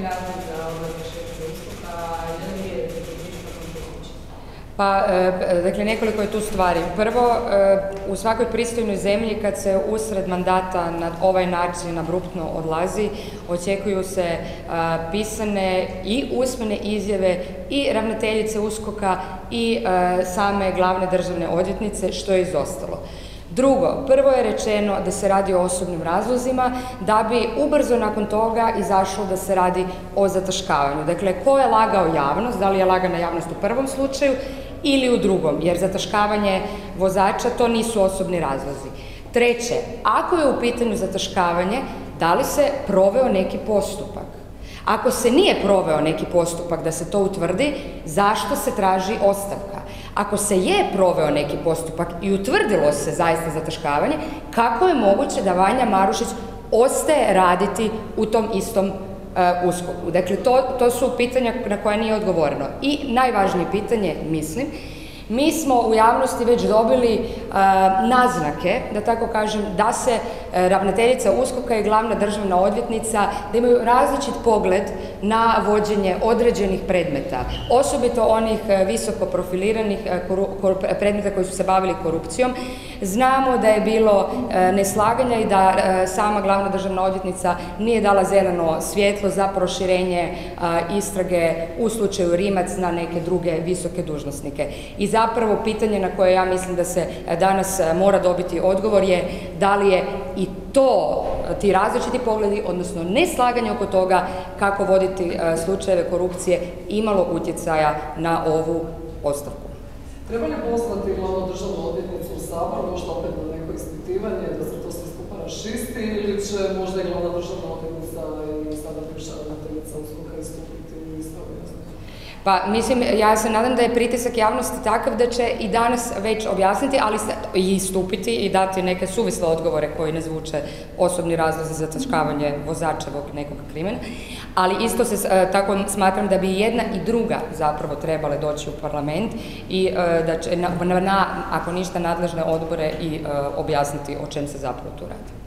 milijardi za šefice USKOK-a, je li je Pa, dakle, nekoliko je tu stvari. Prvo, u svakoj pristojnoj zemlji kad se usred mandata na ovaj način abruptno odlazi, očekuju se pisane i usmene izjave i ravnateljice USKOK-a i same glavne državne odvjetnice, što je izostalo. Drugo, prvo je rečeno da se radi o osobnim razlozima, da bi ubrzo nakon toga izašlo da se radi o zataškavanju. Dakle, ko je lagao javnost, da li je lagana javnost u prvom slučaju ili u drugom, jer zataškavanje vozača to nisu osobni razlozi. Treće, ako je u pitanju zataškavanje, da li se proveo neki postupak? Ako se nije proveo neki postupak da se to utvrdi, zašto se traži ostavka? Ako se je proveo neki postupak i utvrdilo se zaista zataškavanje, kako je moguće da Vanja Marušić ostaje raditi u tom istom USKOK-u? Dakle, to su pitanja na koja nije odgovoreno. I najvažnije pitanje, mislim, mi smo u javnosti već dobili naznake, da tako kažem, da se ravnateljica USKOK-a i glavna državna odvjetnica, da imaju različit pogled na vođenje određenih predmeta, osobito onih visoko profiliranih predmeta koji su se bavili korupcijom. Znamo da je bilo neslaganja i da sama glavna državna odvjetnica nije dala zeleno svjetlo za proširenje istrage u slučaju Rimac na neke druge visoke dužnosnike. I zapravo pitanje na koje ja mislim da se danas mora dobiti odgovor je da li je i ti različiti pogledi, odnosno neslaganje oko toga kako voditi slučajeve korupcije imalo utjecaja na ovu ostavku. Treba li poslati glavnu državnu odvjetnicu u Sabor, možda opet na neko ispitivanje, da se to sve skupa raščisti, ili će možda i glavna državna odvjetnica i sada bivša ravnateljica USKOK-a istupiti u istragu? Pa, mislim, ja se nadam da je pritisak javnosti takav da će i danas već objasniti, ali i istupiti i dati neke suvisle odgovore koji ne zvuče osobni razlozi za zataškavanje vozačevog nekog krimena. Ali isto se tako smatram da bi jedna i druga zapravo trebale doći u parlament i da će, ako ništa, nadležne odbore i objasniti o čem se zapravo tu radi.